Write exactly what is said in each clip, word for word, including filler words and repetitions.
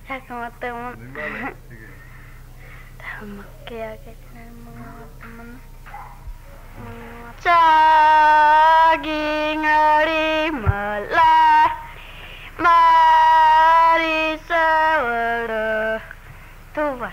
Sama temen. Tamakya mga temen. Saging hari malah mari sawara tua.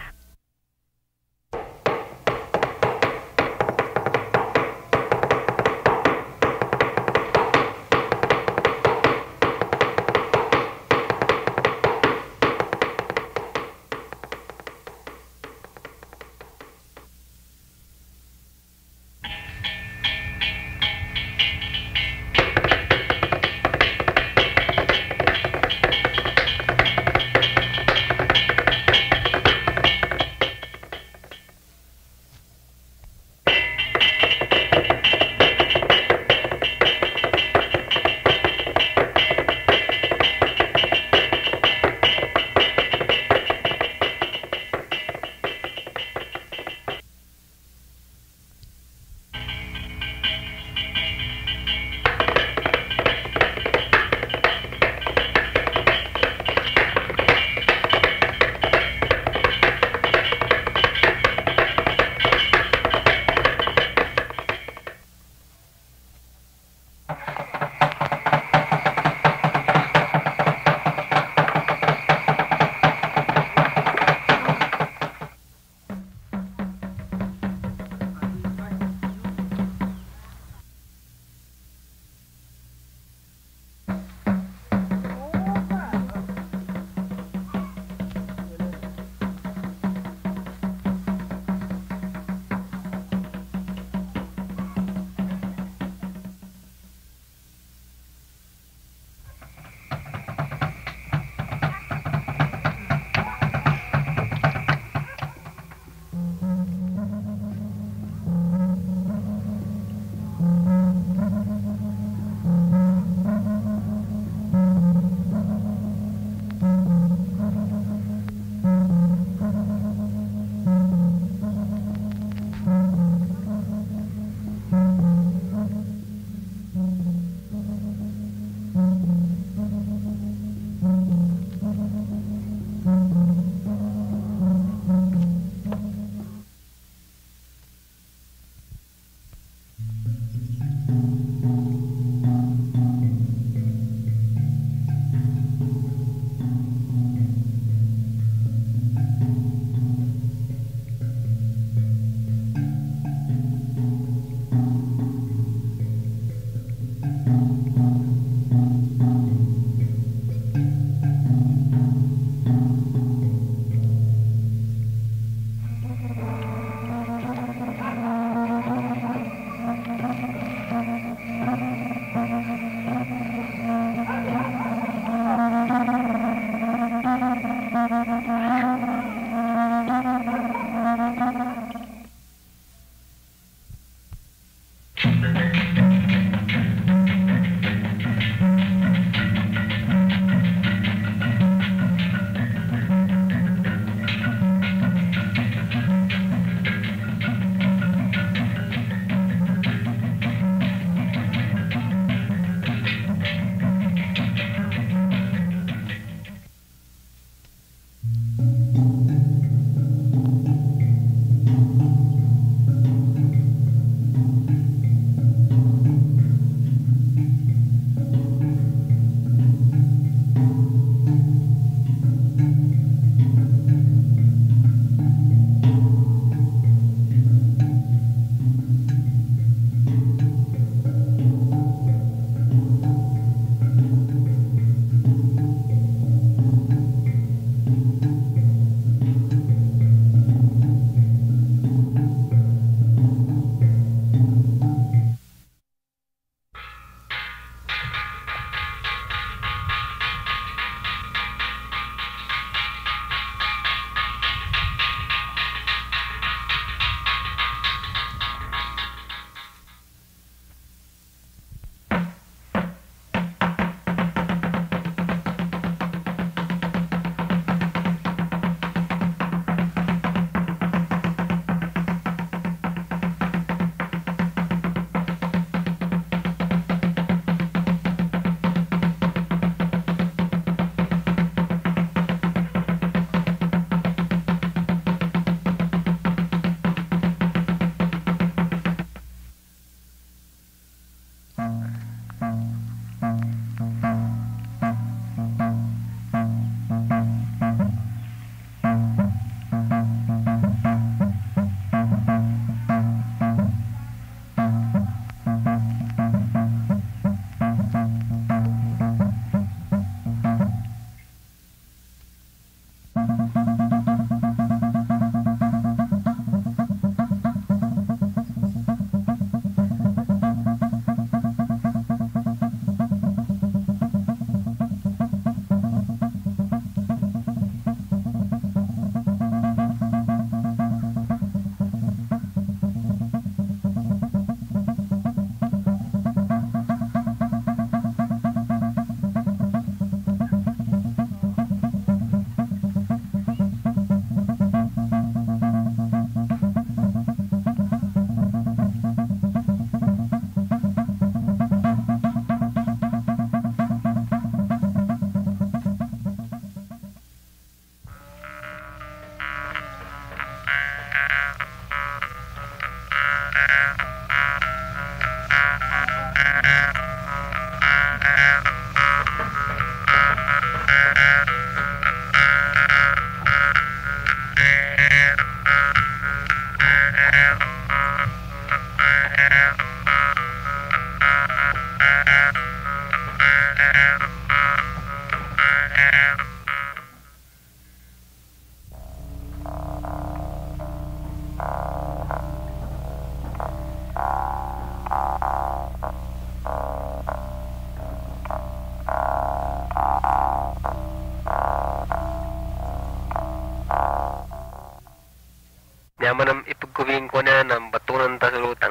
Yaman ang ipagkuwing ko na ng batunan ta sulutang.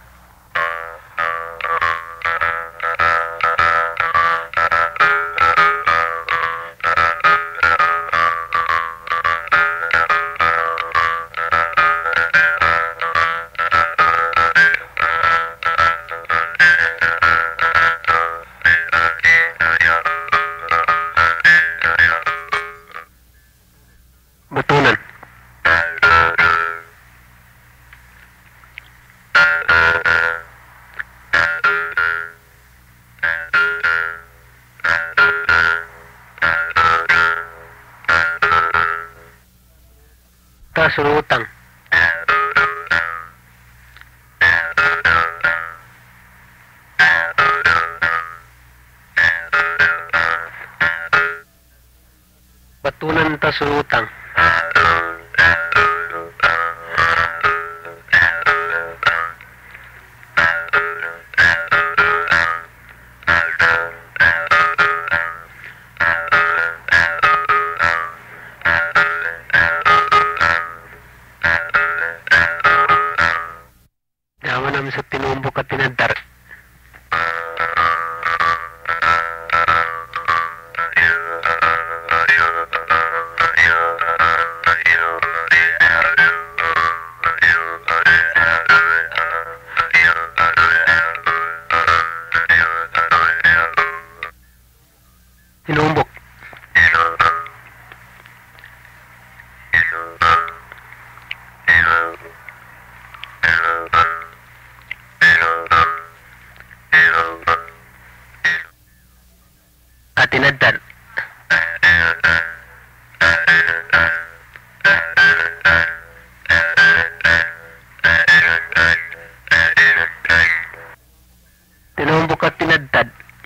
Batunan. Tasurutang. Batunan tasurutang. Yaman namin sa tinumbok at tinadar. Tinumbok. At tinadar. Tinumbok at tinadad.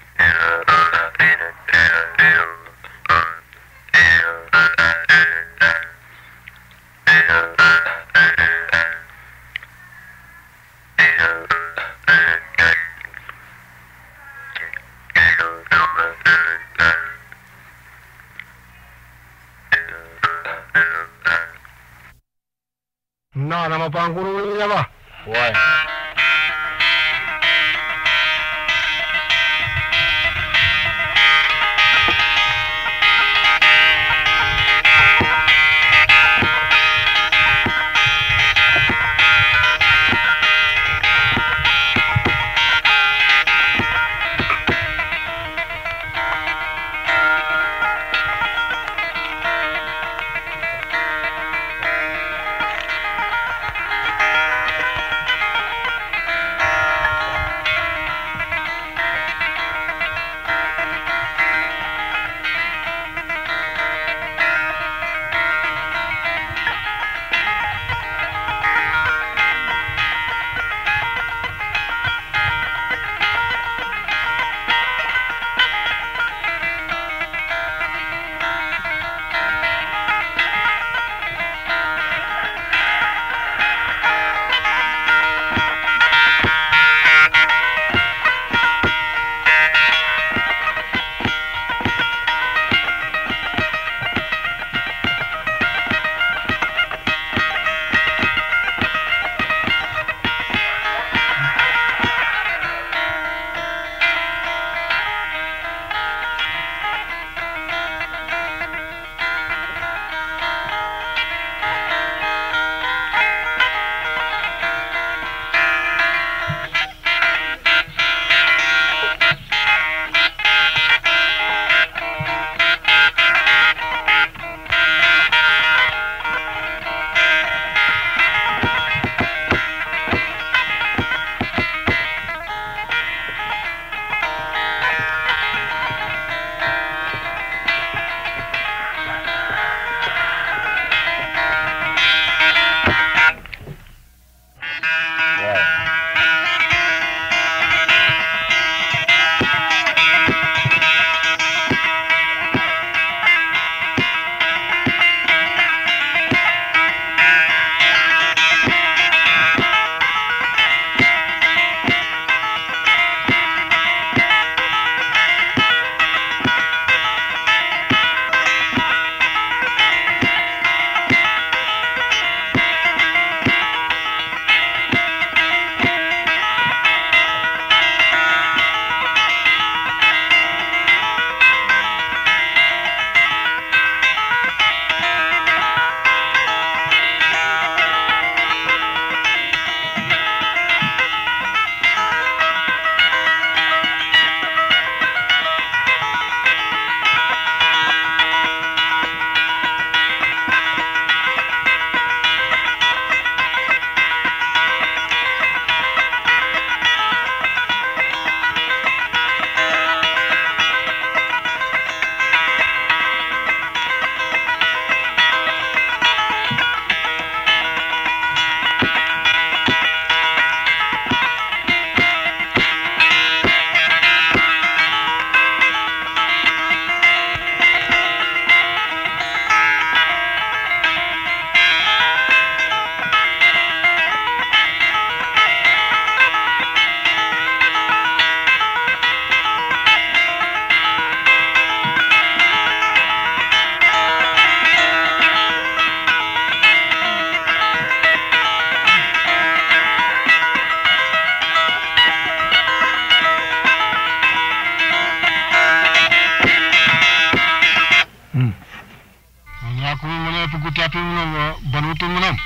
Na, nama pa ang kuruli niya ba? Why? guti api mo banutu mo nam.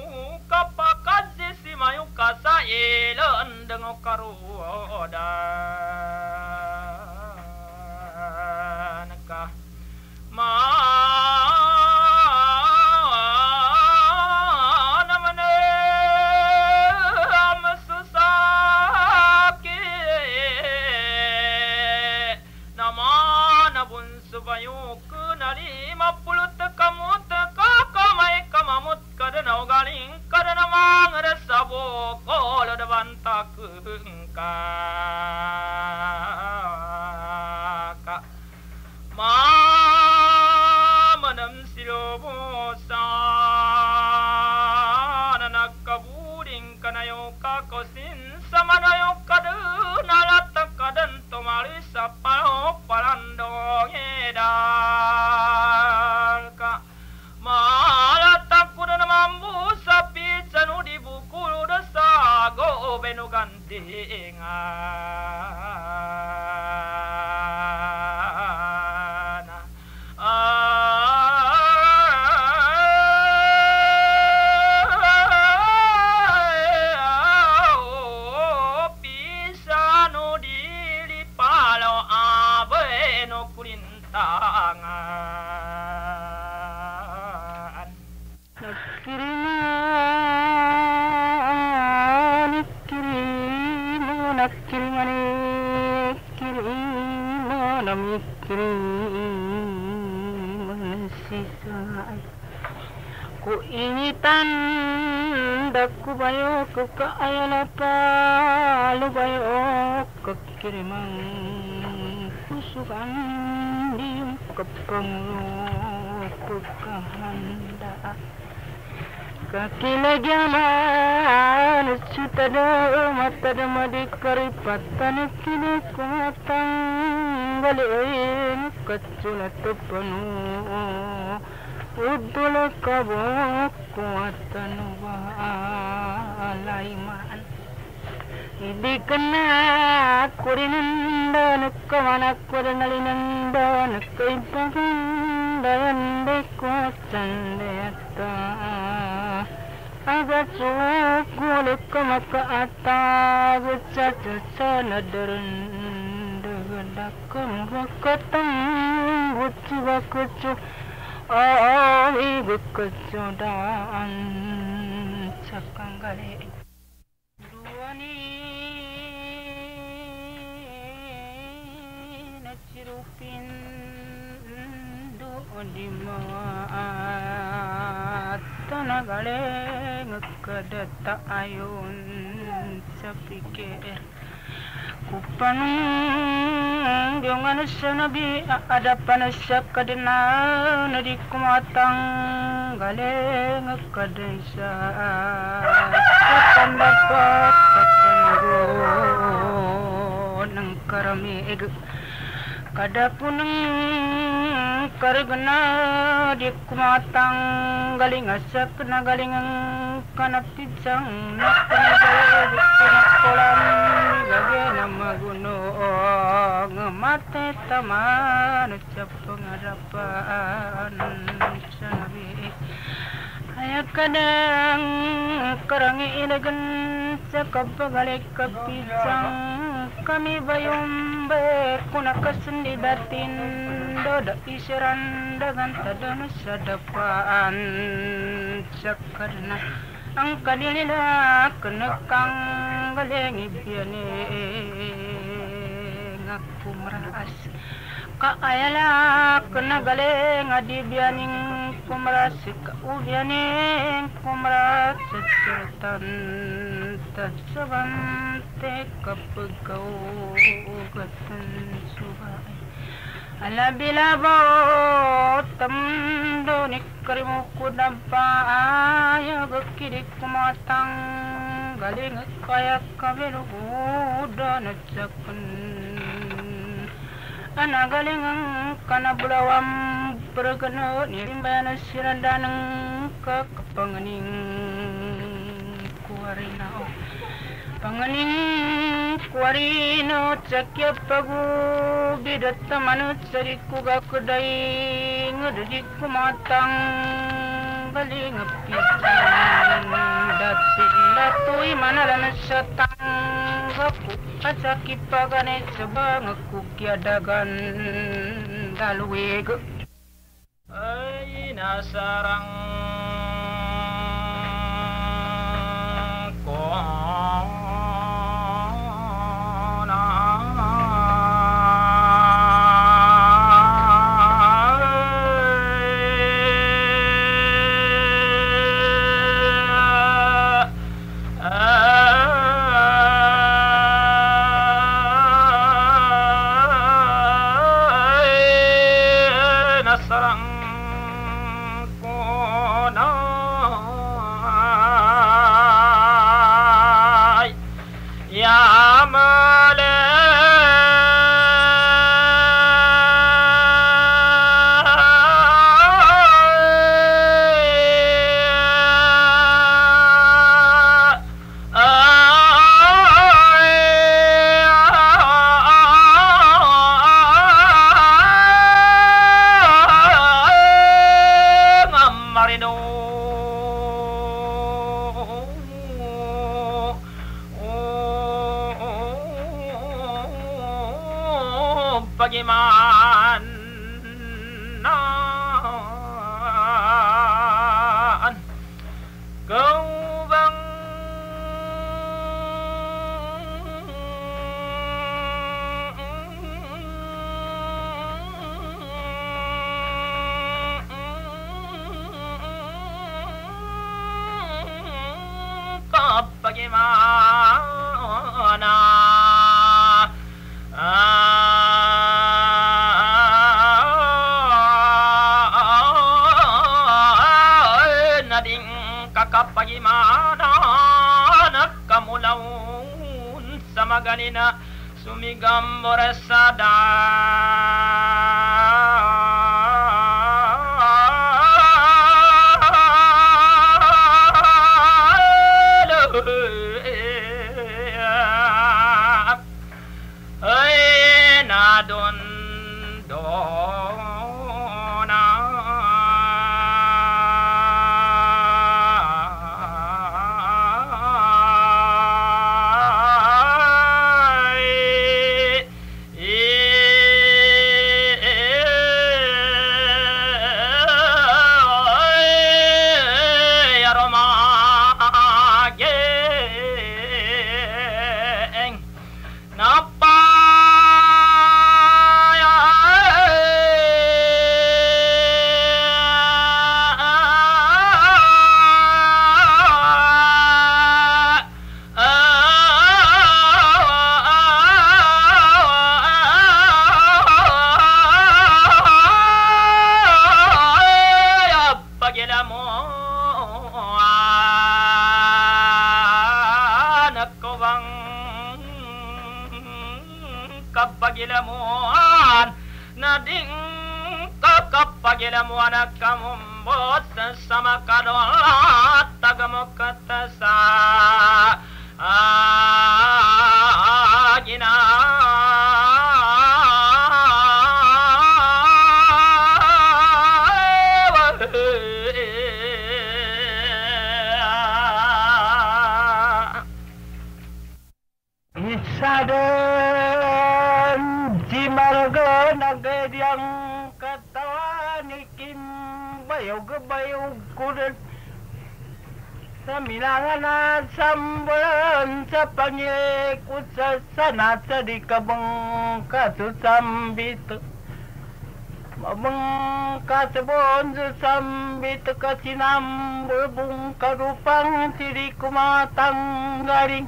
kapakazi si mayu kasa ilan dengan karuda nakah mana mana mesusaki nama nabun subayu kenali mapulu tekamu teka kamai kamamut kadana galing kadana mangada sabo kolo depan tak engkak Mamanam silobosan anak kaburing kanayo kakosin samanayo kadunalata kadan tomali sapao parandong edal ka malata kudan mambu sapi canu di buku dosa go benu gantingan pisano dili palo abeno kulintangan Nakirima, nakirima, nakirima, nakirima, sisay. Ku ini tanda ku bayo ku kaayala pa lubayo kekirimang kusukan diyong kapangulo ku kahanda. Kakilagyaman sutada matada madikaripatan kini kumatang galing kaculat panu udula kabuk kuatan walaiman idi kena kurinanda nukamana kurinalинанда nukaipagan dayan dekuatan deta agak cukup kulit ke maka atas caca nadaran degadak kembakatan bucu bakucu oh ibu kecudaan cakang gale dua ni nacirupin do di tanah gale ngekadata ayun sapikir kupanung jangan sanabi ada panasya kadena nadi kumatang gale ngekadesa katan dapat katan go nang karami eg kada punang kargana di kumatang galing asak na galingang kanapitsang nakanabayo kolam gage na maguno ngamate taman sa pangarapan sa nabi ay kadang karangi ilagan sa kapagalik kapitsang kami bayumbe kuna kasandi datin doda isiran dengan tadana sadapaan sakarna ang kanila kenekang galengi biane ngaku meras kaayala kena galeng adi bianing kumras ka ubiane kumras certan tasabante kapagau gatan subai ala bilabo tamdo nikrimu kudampa ayo gekidik kumatang galing kaya kabelu udah nacaken ana galing kana bulawam pergana nirimbayana siradanang kakapanganing kuarinao panganing kuarino cakya pagu bidatta manut sariku gakudai ngadadik kumatang galing pisan datin datoy manalan sa tanggaku asakit pagane sebang kukyadagan daluweg ay nasarang ko pagimanan kau bang kau bagaimana kapagimana nakamulaun sa maganina sumigambor sa dalo ay nadon dona kapagilamuan nading kakapagilamuan akamumbot sama kadolat tagamo katasa agina isadan jimarga nagadyang katawan ikim bayaw gabayaw kudan sa milangan at sambalan sa pangikot sa sanat sa di kabang kasusambit mabang kasabon sa sambit kasinambol bung karupang siri kumatang garing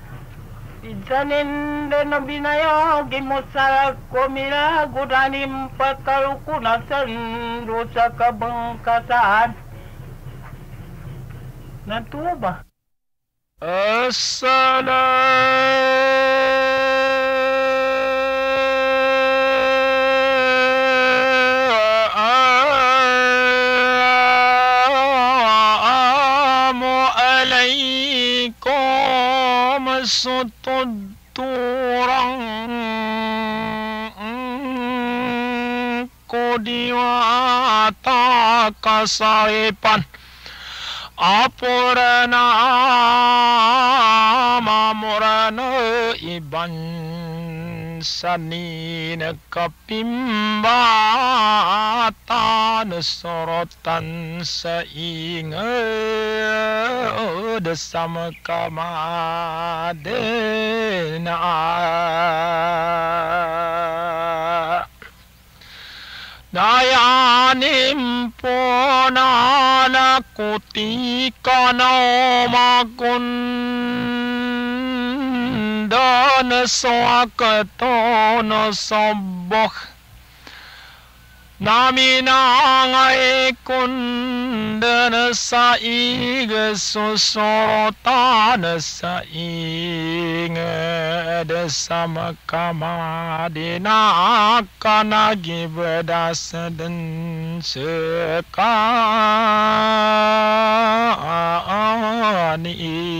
Ijanin dan nabinayo gimusal kumila gudanim patalukunasan dosa kabangkasaan. Natuwa ba? Assalamu alaikum sututurang ko diwata kasaipan Apurana mamurana iban sanina kapimbatan sorotan sainga desama kamadena dayanim ponana kutika naumakun dana swakatono soboh naminangai kundana saiga susorotana saiga desama kamadina kanagi bedasadan sekani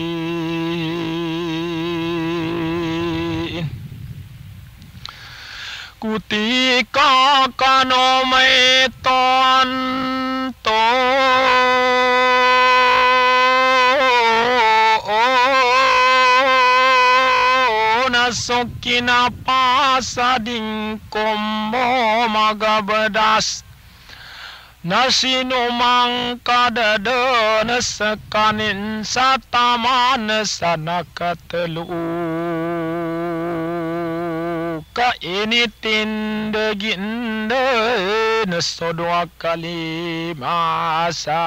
kutika kanometon to nasokina pasading kombo magabedas nasinumang kadada nasekanin sataman sanakatelu ka initin deginda naso dua kali masa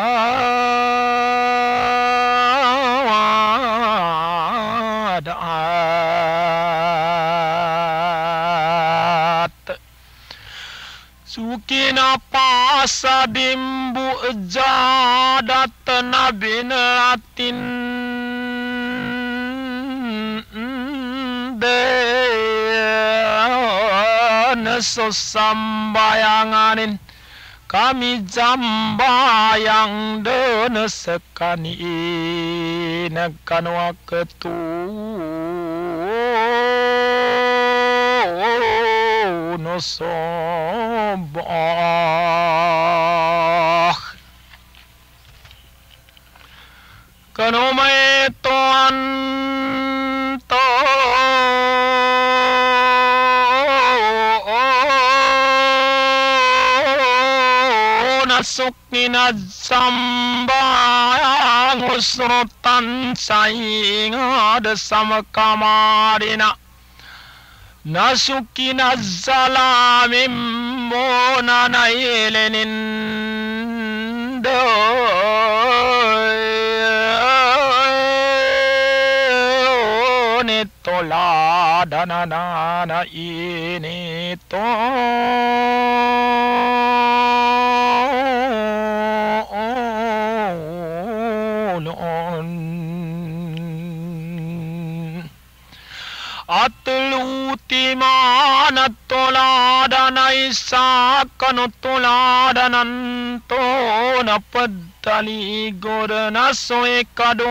daat sukina pasadimbu jadat nabinatin de so sambayanganin kami jambayang dana sekani nakanwa ketu no soboh kanome toan to sukina sambayang usrotan sainga desama kamarina nasukina zalamim mona nailinin do nitola danana ini to atluti mana toladana isakano toladanan to napadali gorana soe kado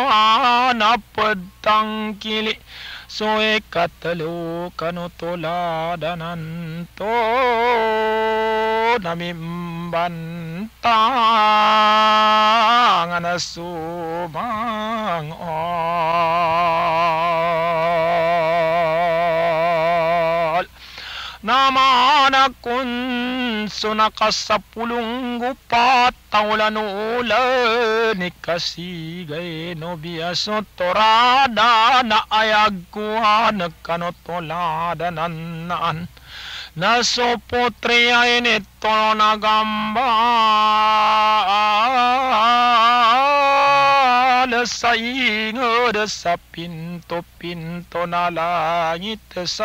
napadangkili soe katalo kano toladanan to namimbantang anasumang namana kun sunakasapulung gupat taulanula nikasigay no biaso torada na ayagkuha nagkanotolada nanaan nasopotre ay nito nagamba sa ingod sa pinto-pinto na langit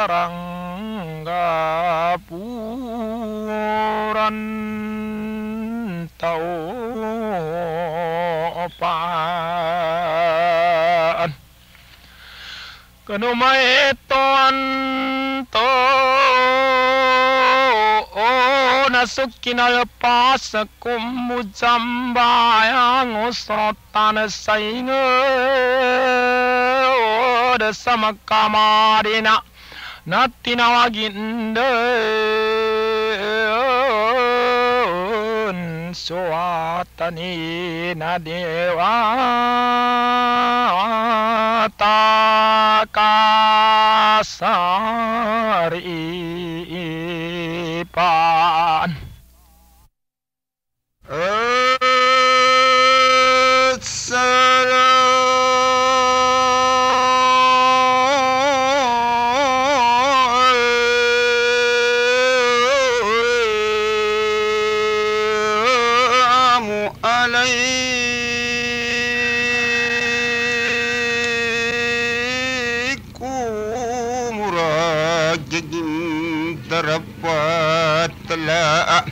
sarangga puran taupan kanu maetoan to nasukinal pas kumujambayang usrotan saingod sama kamarina na tinawagin suwatani na dewa takasaripan. Darapatla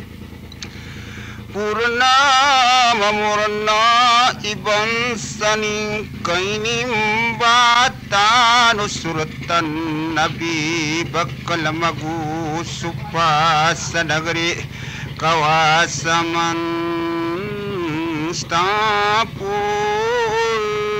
Purnama Murna Iban Saning Kainim Batano Suratan Nabi Bakalamagu Supasa Nagari Kawasaman Stapul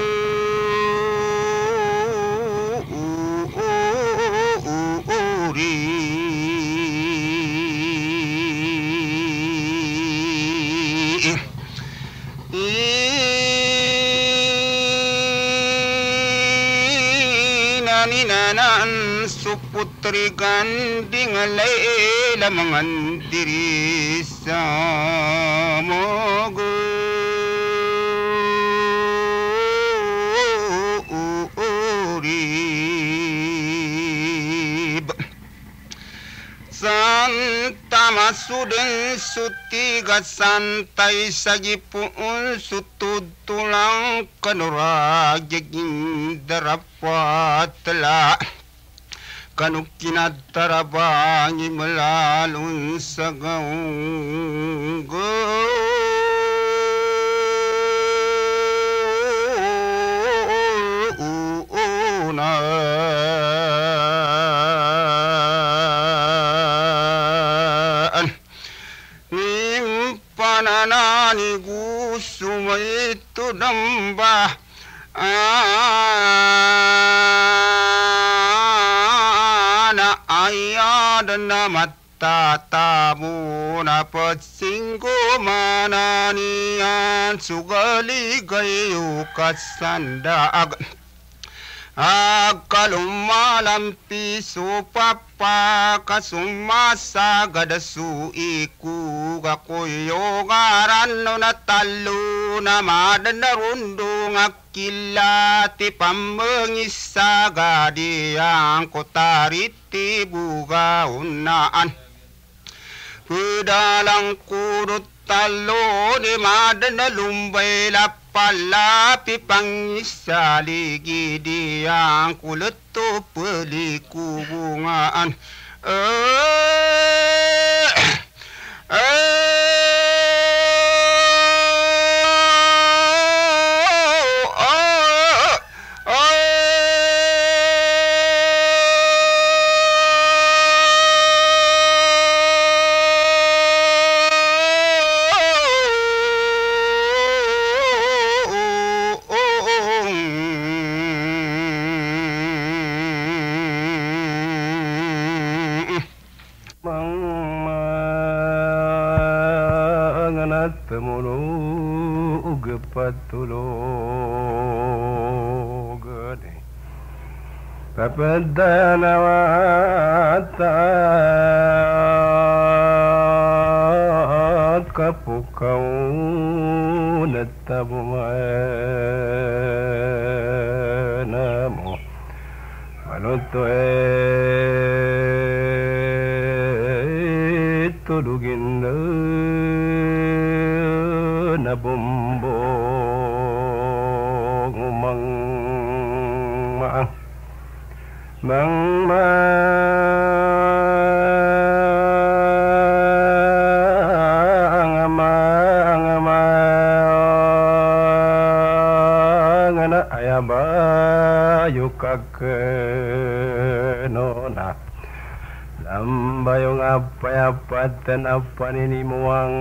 Nanan suputri ganding layla mangandiri sa mogurib Santa masudeng sutiga santai sagipun sutud tulang kanuraging darapatla kanukina tarabangi melalun sa gaung Pananani gusuma itu nambah anak ayah dan mata tamu napa singgo mananian sugali gayu kasandag Akalum malam pisu papa kasumasa gadasu iku gakoyo garan na talu na madan na rundung akilati pambengisa gadi ang kotariti buga unaan Pedalang kudut talo di madan na lumbay lapalapi pangisa ligi diang kuleto peliku bungaan eh eh patulogane papadana wata kapukau natabumana manuto e tuluginna nabumbo mang ma mang ma ngana ayaba yukakenona lambayong apa-apatan apa nini muang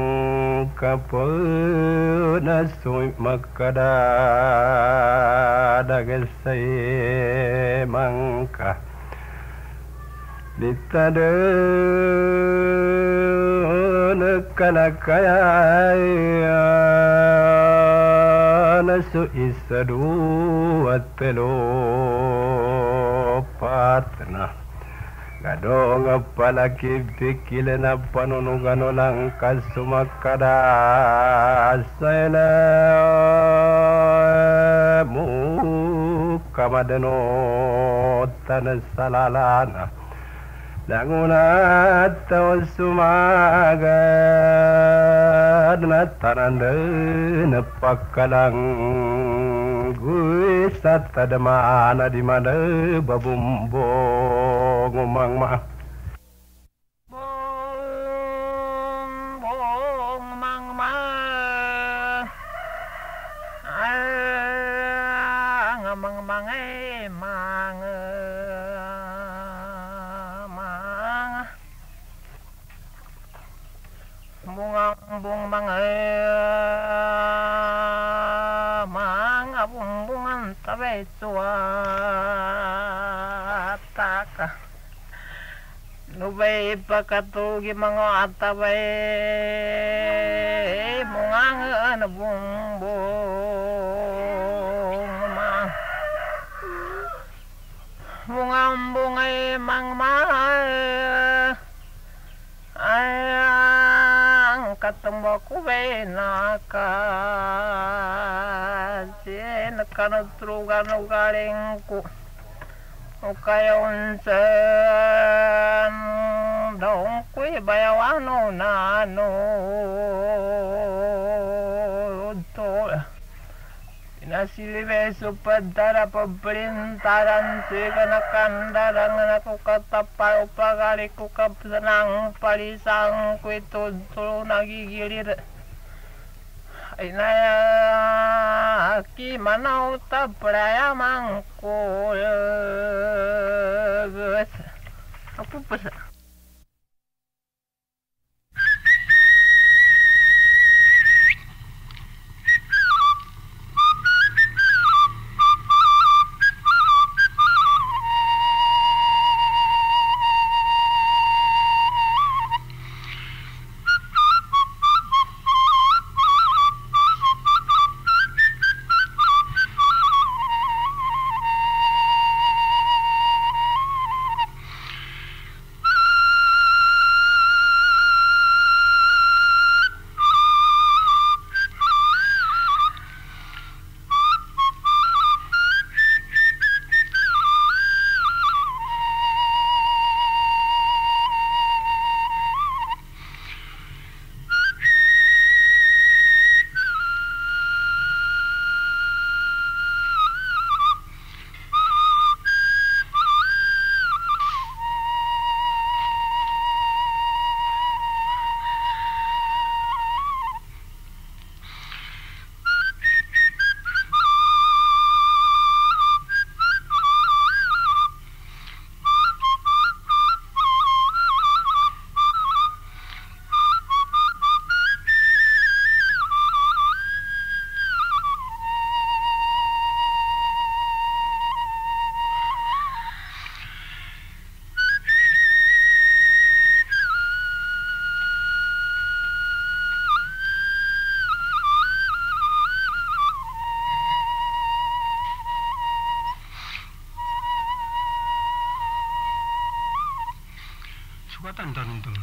kapuna sumit makada dagasay mangka ditade Kanakaya nasu isadu atelo patna gadong apalaki pikile na panunugano lang kasumakada sayana mu kamadano tanasalalana Langunat tawas sumagad na tananda napakalang gue sa tadamana di mana babumbong umang ma bong bong mang ma ang mang mang e mang bunga-bung mga mga bumbungan tabi suataka nubay pakatugi mga atabay bunga na bumbung mga bunga-bungay mang mga katamba ko benaka sin kanutrugan ugaling ko ukayon san dong ko bayawano nano to inasilibe supadara paberintaran siga nakandarang naku katapay upagali ko kapsanang palisang ko ito nagigilir ay na ki manaw tapraya mangko apa pasa sukatan tanun tu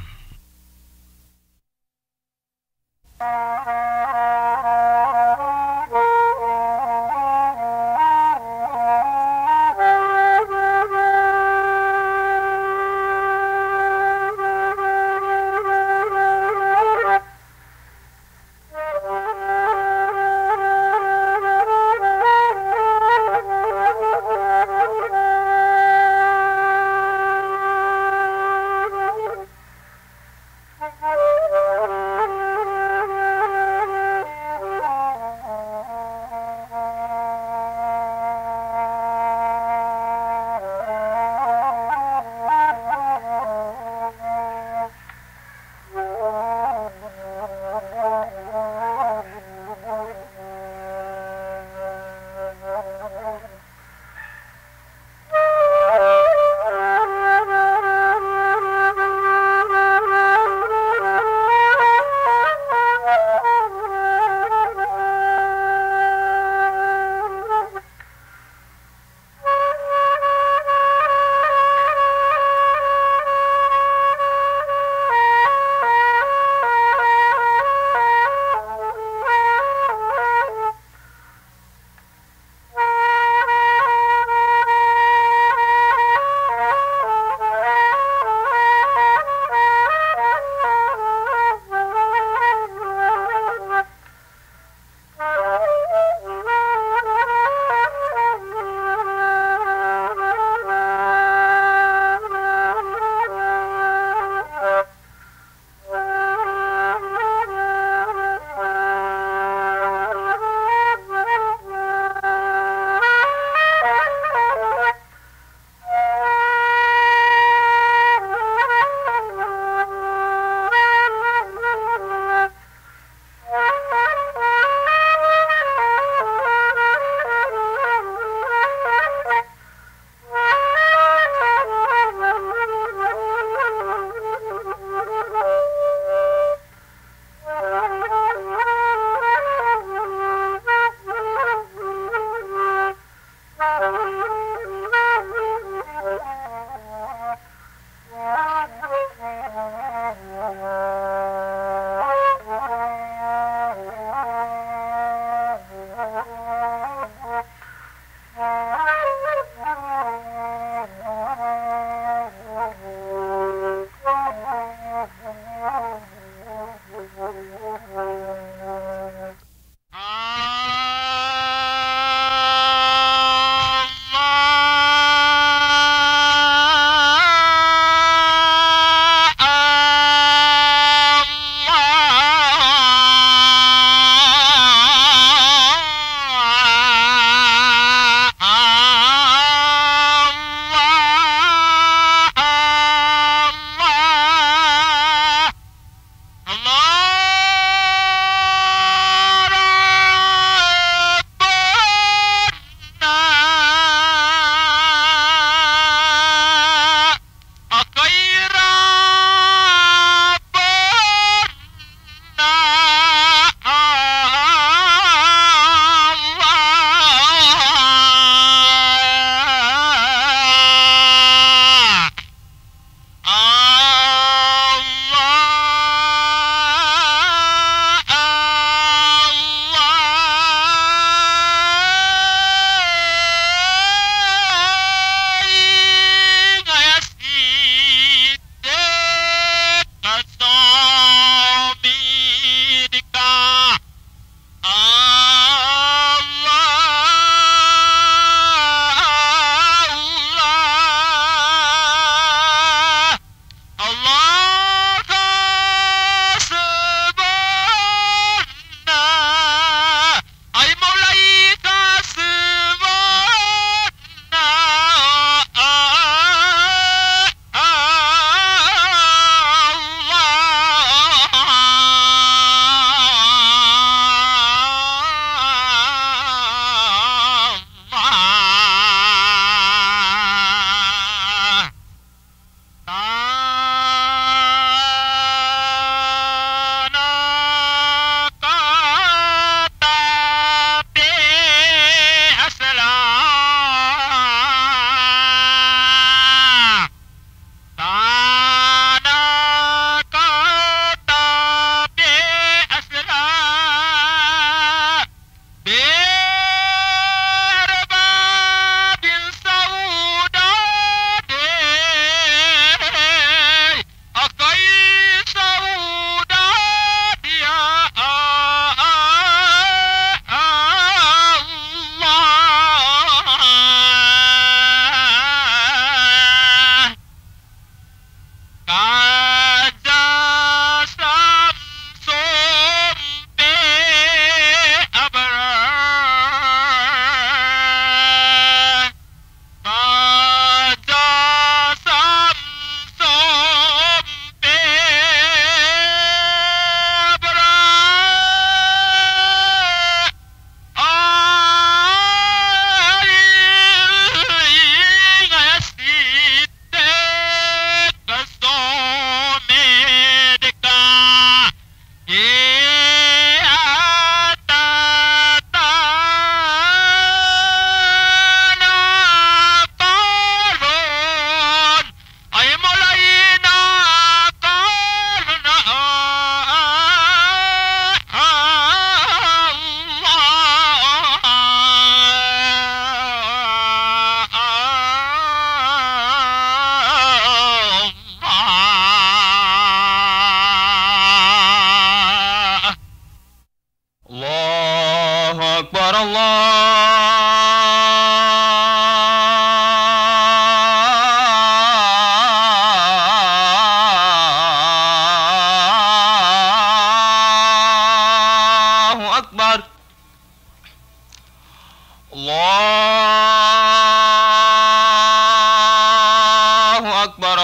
الله أكبر.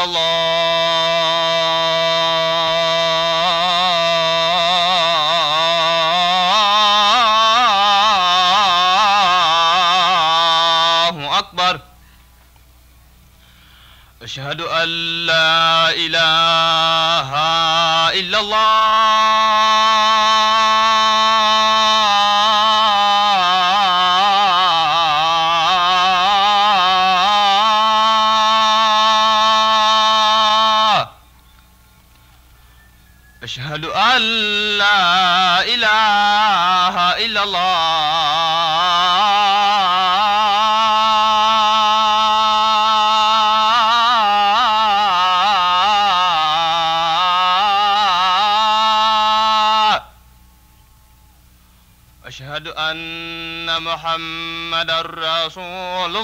الله أكبر. أشهد أن لا إله إلا الله. أشهد أن لا إله إلا الله. أشهد أن محمدا رسول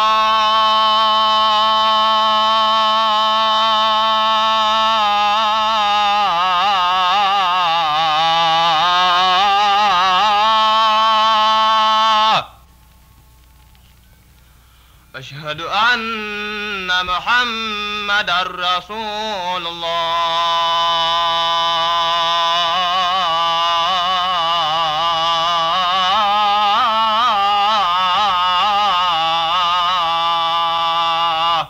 الله. أشهد أن محمدا رسول الله.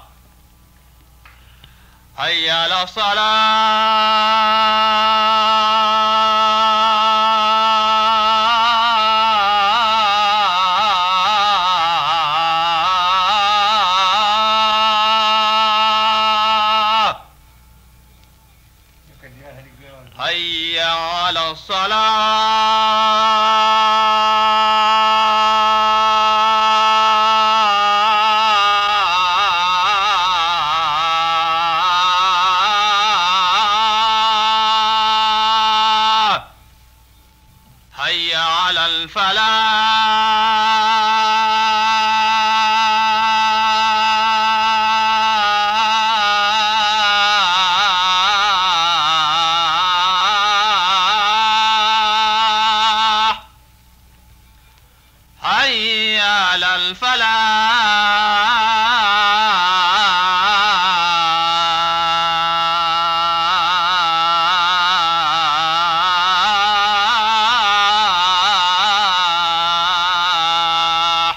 حي على الصلاة. حي على الصلاة. حي على الفلاح. حي على الفلاح.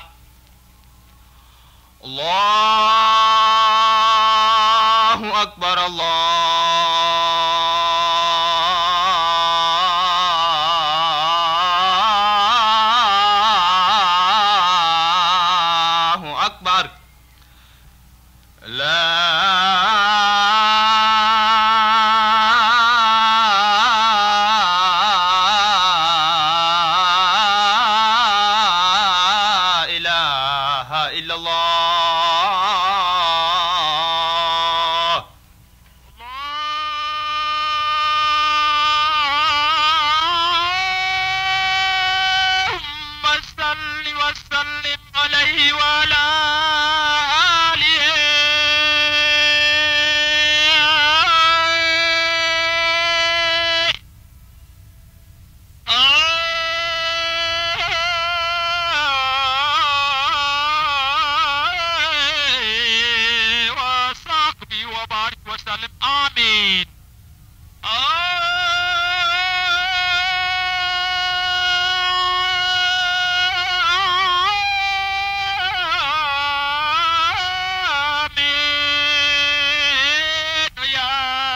الله أكبر. الله أكبر. لا إله إلا الله. اللهم صل وسلم عليه وعلى آله. وصحبه وبارك وسلم. آمين. آمين يا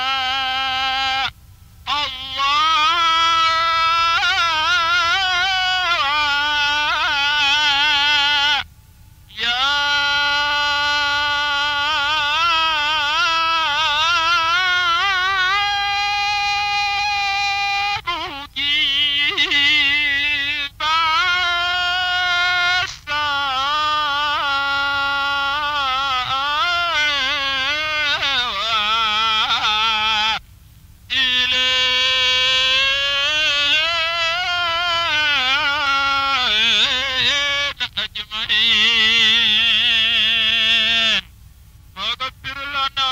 الله. يا مجيب السائل إلينا أجمعين. واغفر لنا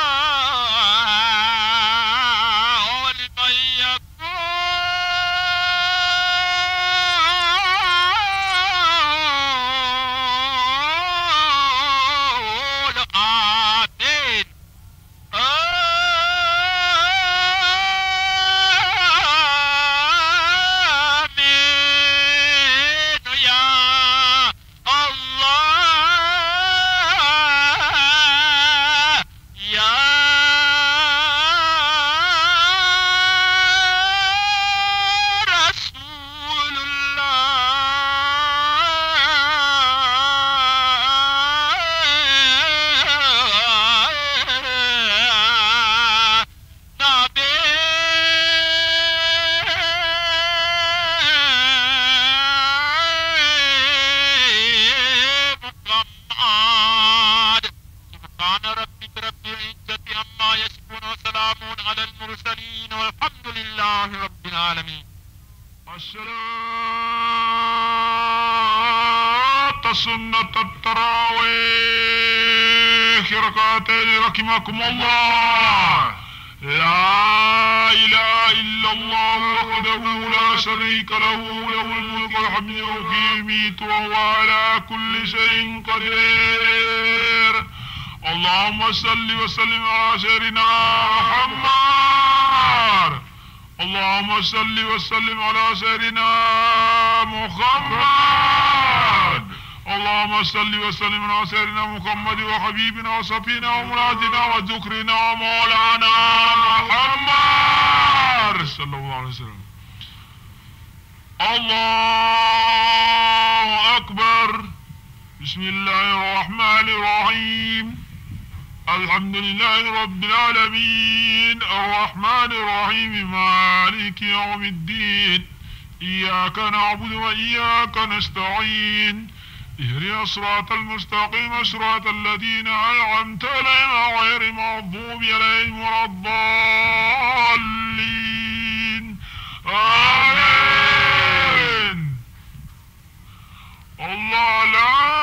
ولمن يكون الصلاة سنة التراويح ركعتين رحمكم الله. لا إله إلا الله وحده لا شريك له له الملك والحمد يحيي ويميت وهو على كل شيء قدير. اللهم صل وسلم على سيدنا محمد. اللهم صل وسلم على سيدنا محمد. اللهم صل وسلم على سيدنا محمد وحبيبنا وصفينا ومرادنا وذكرنا ومولانا محمد صلى الله عليه وسلم. الله أكبر. بسم الله الرحمن الرحيم. الحمد لله رب العالمين الرحمن الرحيم مالك يوم الدين. إياك نعبد وإياك نستعين. اهدنا الصراط المستقيم صراط الذين أنعمت عليهم غير المغضوب عليهم ولا الضالين. آمين. الله لا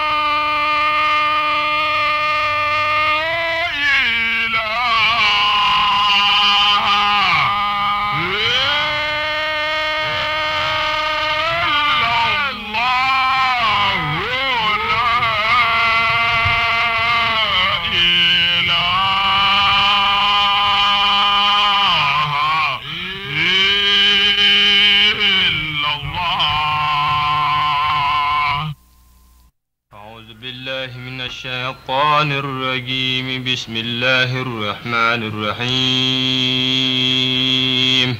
الشيطان الرجيم. بسم الله الرحمن الرحيم.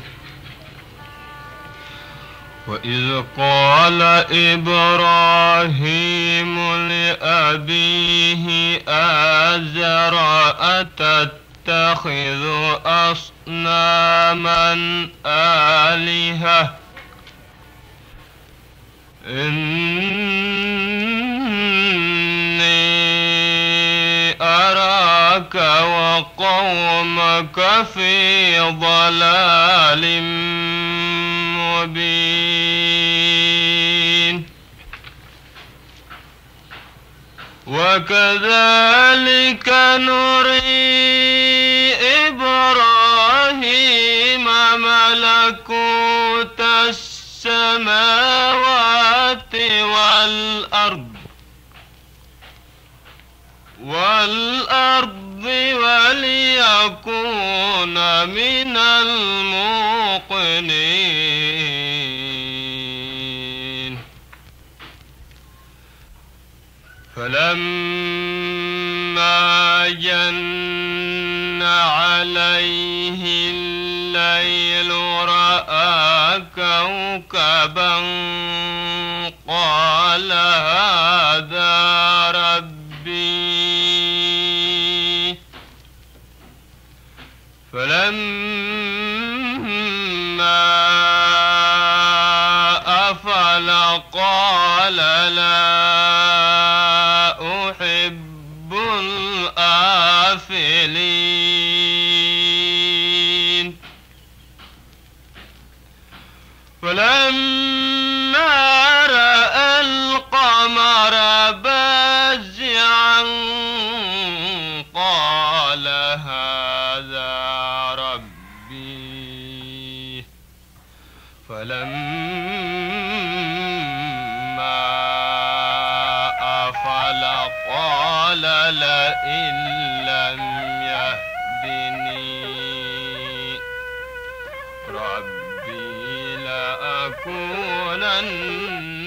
وإذ قال إبراهيم لأبيه آزر أتتخذ أصناما آلهة أراك وقومك في ضلال مبين. وكذلك نري إبراهيم ملكوت السماوات والأرض والأرض وليكون من الموقنين. فلما جن عليه الليل رأى كوكبا قال هذا ربي. فلما أفل قال لا أحب الآفلين. فلما رأى القمر بازعا قال هذا ربي. فلما أفل قال لئن لم يهدني ربي لأكونن